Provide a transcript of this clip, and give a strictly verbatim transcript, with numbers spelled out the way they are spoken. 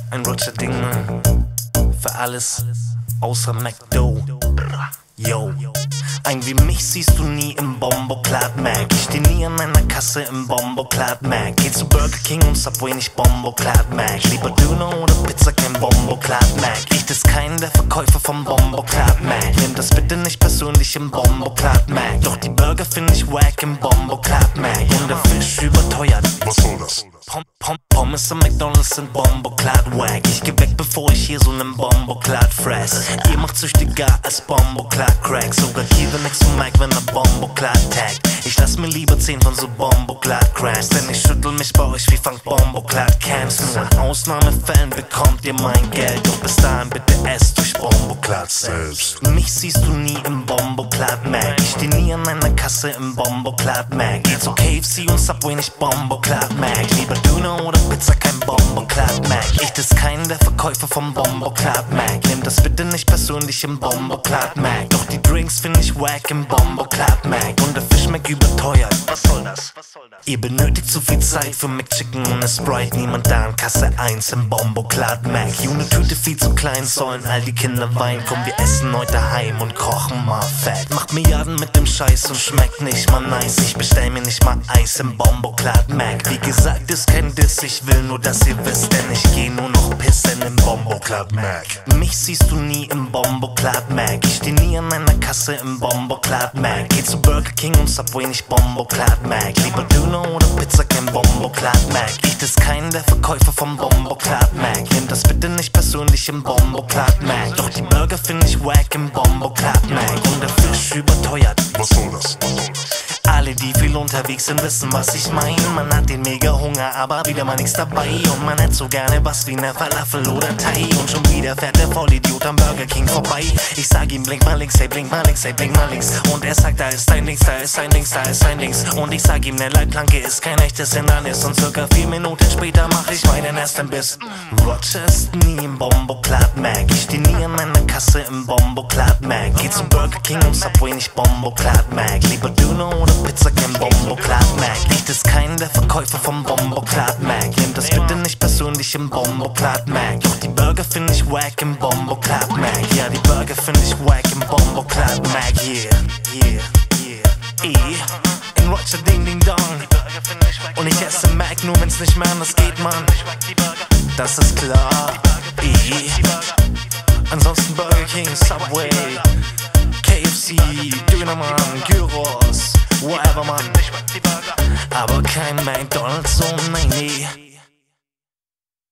Ein Roger Ding, Mann. Für alles außer McDo. Yo. Ein wie mich siehst du nie im Bomboclad Mac. Ich steh nie an einer Kasse im Bomboclad Mac. Geh zu Burger King und Subway, nicht Bomboclad Mac. Lieber Döner oder Pizza, kein Bomboclad Mac. Riecht es keinen der Verkäufer vom Bomboclad Mac. Nimm das bitte nicht persönlich im Bomboclad Mac. Doch die Burger find ich wack im Bomboclad Mac. Und der Fisch überteuert. Was soll das? Pom Pom Pommes am McDonalds sind Bomboclad wack. Ich geh weg, bevor ich hier so nen Bomboclad fress. Ihr macht süchtiger als Bomboclad Crack. Sogar hier will nix von Mike, wenn er Bomboclad taggt. Ich lass mir lieber zehn von so Bomboclad Cracks, denn ich schüttel mich bei euch wie Funk Bomboclad Camps. Nur in Ausnahmefällen bekommt ihr mein Geld. Doch bis dahin bitte esst durch Bomboclad selbst. Mich siehst du nie im Bomboclad Mac. Ich steh nie an einer Kasse im Bomboclad Mac. Geh zu K F C und Subway, nicht Bomboclad Mac. Lieber Döner oder Pizza, kein Bomboclad Mac. Riecht es keinen der Verkäufer vom Bomboclad Mac. Nimm das bitte nicht persönlich im Bomboclad Mac. Doch die Drinks find ich wack im Bomboclad Mac. Und der Fisch Mac überteuert. Was soll das? Was soll das? Ihr benötigt zu viel Zeit für McChicken und eine Sprite. Niemand da an Kasse eins im Bomboclad Mac. Junge Tüte viel zu klein, sollen all die Kinder weinen. Komm, wir essen heute heim und kochen mal fett. Macht Milliarden mit dem Scheiß und schmeckt nicht mal nice. Ich bestell mir nicht mal Eis im Bomboclad Mac. Wie gesagt, ist kein Diss, ich will nur, dass ihr wisst, denn ich geh nur noch pissen im Bomboclad Mac. Mich siehst du nie im Bomboclad Mac. Ich steh nie an einer Kasse im Bomboclad Mac. Geh zu Burger King und Subway, nicht Bomboclad Mac. Lieber Döner oder Pizza, kein Bomboclad Mac. Riecht es keinen der Verkäufer vom Bomboclad Mac. Nimm das bitte nicht persönlich im Bomboclad Mac. Doch die Burger find ich wack im Bomboclad Mac. Und der Fisch überteuert. Was soll das? Was soll das? Alle, die viel unterwegs sind, wissen, was ich mein. Man hat den mega Hunger, aber wieder mal nichts dabei. Und man hätte so gerne was wie ne Falafel oder Thai. Und schon wieder fährt der Vollidiot am Burger King vorbei. Ich sag ihm, blink mal links, hey, blink mal links, hey, blink mal links. Und er sagt, da ist dein Links, da ist dein Links, da ist dein Links. Und ich sag ihm, ne Leitplanke ist kein echtes Hindernis. Und circa vier Minuten später mach ich meinen ersten Biss. Roger ist nie im Bomboclad Mac. Ich steh nie an einer Kasse im Bomboclad Mac. Geh zu Burger King und Subway, nicht Bomboclad Mac. Lieber Döner oder Pizza, kein Bomboclad Mac. Riecht es keinen der Verkäufer vom Bomboclad Mac. Nimm das bitte nicht persönlich im Bomboclad Mac. Doch die Burger find ich wack im Bomboclad Mac. Ja, die Burger find ich wack im Bomboclad Mac. Yeah, yeah, yeah. E in Roger Ding Ding Dong. Und ich esse Mac nur wenn's nicht mehr anders geht, Mann. Das ist klar. E ansonsten Burger King, Subway, K F C, Dönermann, Gyros, whatever, Mann. Aber kein McDonalds, oh nein, nee.